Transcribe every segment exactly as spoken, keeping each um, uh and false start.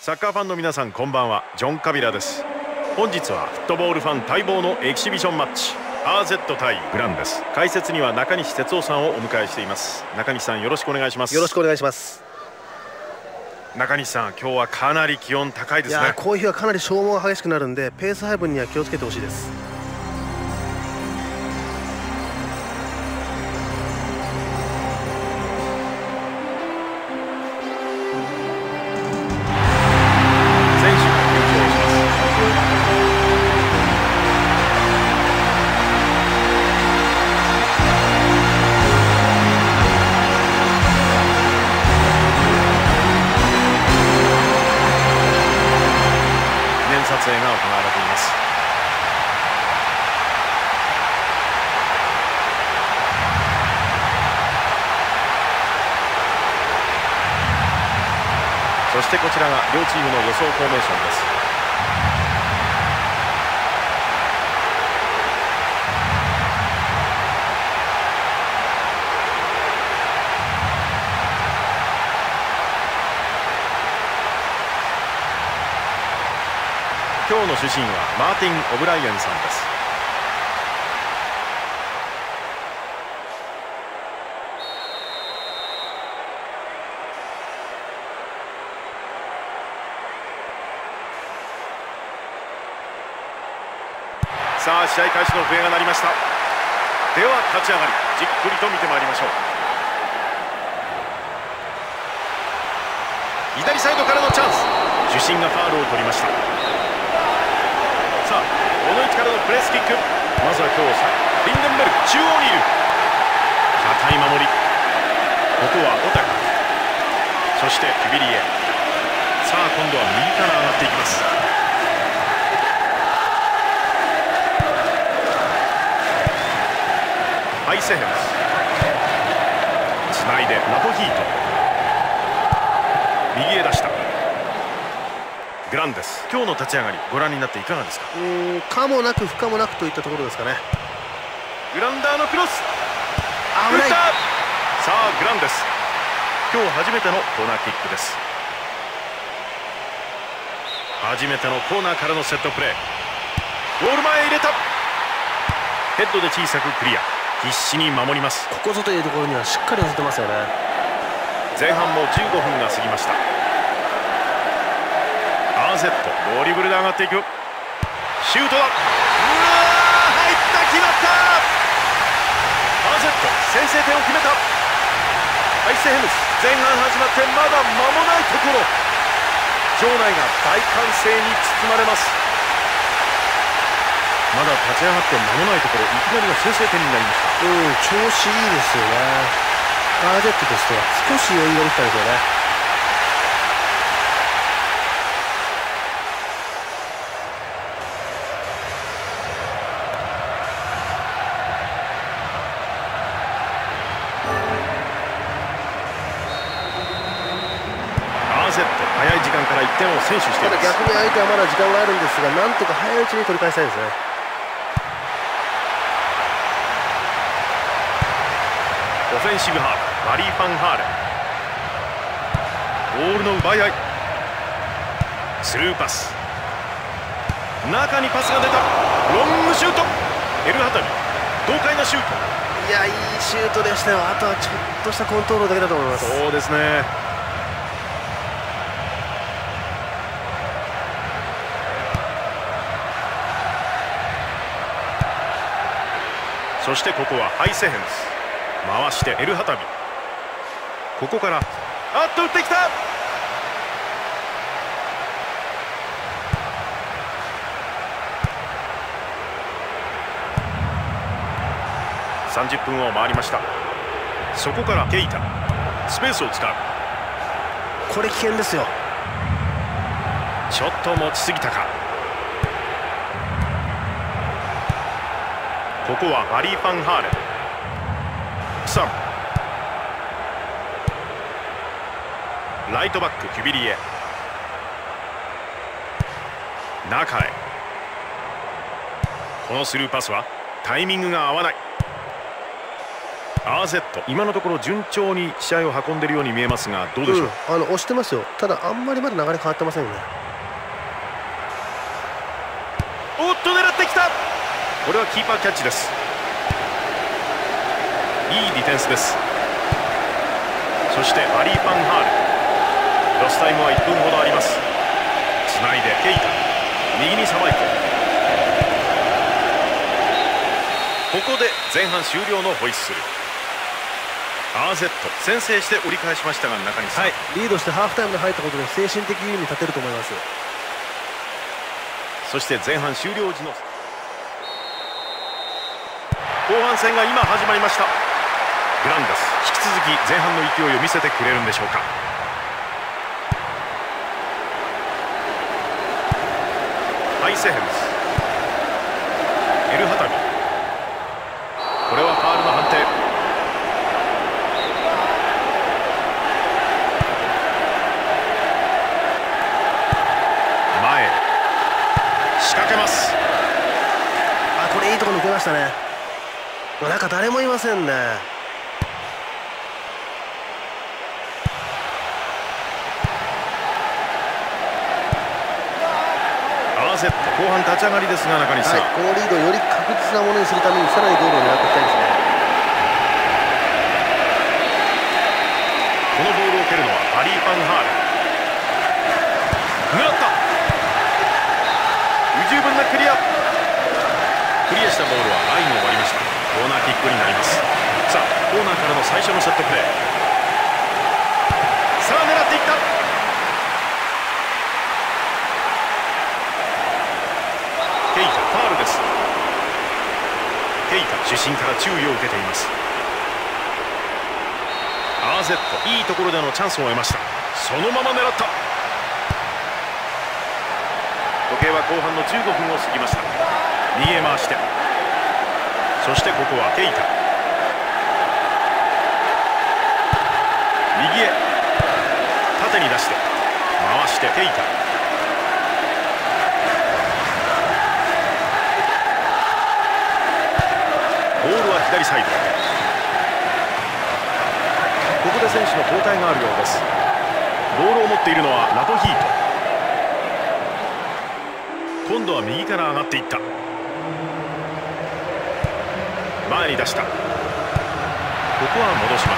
サッカーファンの皆さん、こんばんは。ジョン・カビラです。本日はフットボールファン待望のエキシビションマッチ アーゼット 対グランです。解説には中西哲夫さんをお迎えしています。中西さん、よろしくお願いします。 よろしくお願いします。 中西さん、今日はかなり気温高いですね。 いや、こういう日はかなり消耗が激しくなるんで、ペース配分には気をつけてほしいです。 撮影が行われています。そしてこちらが両チームの予想フォーメーションです。今日の主審はマーティン・オブライエンさんです。さあ、試合開始の笛が鳴りました。では立ち上がり、じっくりと見てまいりましょう。左サイドからのチャンス。主審がファウルを取りました。さあ、この位置からのプレスキック。まずは今日リンデンベルグ、中央にいる。堅い守り。ここはオタカ、そしてキビリエ。さあ、今度は右から上がっていきます。ハイセヘムス、つないでラポヒート、右へ出した。グランです。今日の立ち上がり、ご覧になっていかがですか？ うーん、可もなく不可もなくといったところですかね。 グランダーのクロス、 危ない。 さあ、グランです。今日初めてのコーナーキックです。初めてのコーナーからのセットプレー。ゴール前へ入れた。ヘッドで小さくクリア。必死に守ります。 ここぞというところにはしっかり寄せてますよね。 前半もじゅうごふんが過ぎました。アーゼット、ドリブルで上がっていく。シュートだ。うわー、入った、決まった。アーゼット、先制点を決めた。ハイセヘムス、前半始まってまだ間もないところ、場内が大歓声に包まれます。まだ立ち上がって間もないところ、いきなりの先制点になりました。 うん、調子いいですよね。アーゼットとしては少し余裕ができたですよね。 アーゼット、早い時間からいってんを先取しています。 ただ逆に相手はまだ時間があるんですが、なんとか早いうちに取り返したいですね。 オフェンシブハーフ、マリー・ファンハーレン。ボールの奪い合い。スルーパス。中にパスが出た。ロングシュート。エルハタビ、豪快なシュート。 いや、いいシュートでしたよ。あとはちょっとしたコントロールだけだと思います。 そうですね。そしてここはハイセヘムス。回してエルハタビ。ここからあっと打ってきた。さんじゅっぷんを回りました。そこからケイタ、スペースを使う。 これ危険ですよ。 ちょっと持ちすぎたか。ここはマリー・ファンハーレン。さん、ライトバックキュビリエ、中へ。このスルーパスはタイミングが合わない。 アーゼット、今のところ順調に試合を運んでいるように見えますが、どうでしょう。 うん、あの押してますよ。ただあんまりまだ流れ変わってませんよね。 おっと狙ってきた。これはキーパーキャッチです。いいディフェンスです。そしてアリー・パンハール、ロスタイムはいっぷんほどあります。つないでケイタ、右にさばいて、ここで前半終了のホイッスル。アーゼット先制して折り返しましたが、中西さん、はい、 リードしてハーフタイムに入ったことで精神的優位に立てると思います。 そして前半終了時の後半戦が今始まりました。グランダス、引き続き前半の勢いを見せてくれるんでしょうか。ハイセヘムス、エルハタミ、これはファールの判定。前仕掛けます。 あ、これいいところ抜けましたね。なんか誰もいませんね。 アーゼット後半立ち上がりですが、中西さん、 はい、このリードをより確実なものにするためにさらにゴールを狙っていきたいですね。 このボールを蹴るのはアリー・パンハール。狙った、不十分なクリア。クリアしたボールはラインを割りました。コーナーキックになります。さあコーナーからの最初のセットプレー。さあ狙っていった。ケイタ、ファールです。ケイタ、主審から注意を受けています。アーゼット、いいところでのチャンスを得ました。そのまま狙った。時計は後半のじゅうごふんを過ぎました。右へ回して、そしてここはケイタ、右へ縦に出して回してケイタ、ボールは左サイド。ここで選手の交代があるようです。ボールを持っているのはラドヒート。今度は右から上がっていった。前に出した。ここは戻します。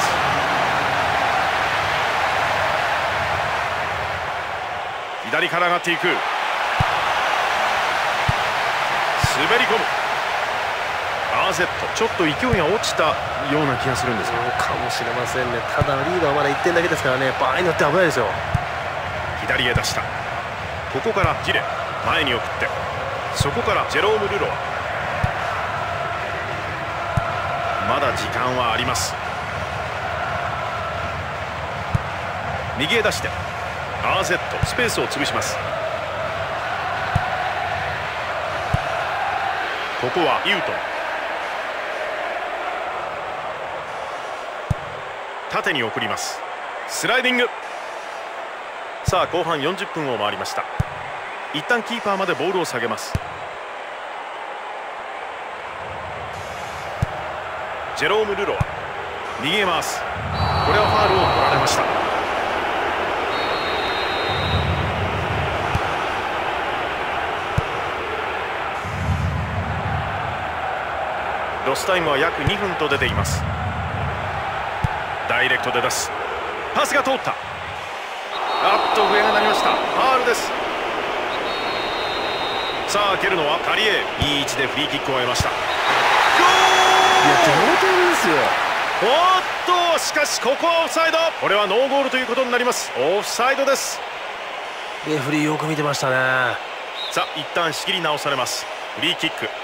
左から上がっていく。滑り込む。アーゼット、ちょっと勢いが落ちたような気がするんですが、 かもしれませんね。ただリードはまだいってんだけですからね、場合によって危ないですよ。 左へ出した。ここからジレ、前に送って、そこからジェローム・ルロワ。まだ時間はあります。右へ出して、アーゼットスペースを潰します。ここはユートン、縦に送ります。スライディング。さあ後半よんじゅっぷんを回りました。一旦キーパーまでボールを下げます。ジェローム・ルロワ、逃げます。これはファウルを取られました。ロスタイムは約にふんと出ています。ダイレクトで出す。パスが通った。あっと笛が鳴りました。ファウルです。さあ蹴るのはカリエ。いい位置でフリーキックを得ました。ゴール。 いや同点ですよ。 おっとしかしここはオフサイド。これはノーゴールということになります。オフサイドです。 レフリーよく見てましたね。 さあ一旦仕切り直されます。フリーキック。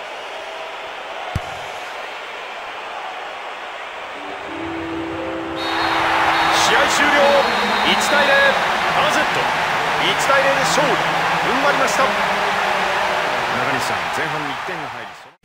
試合終了。いちたいゼロ。アーゼットいちたいゼロで勝利。踏ん張りました。中西さん、前半にいってんが入り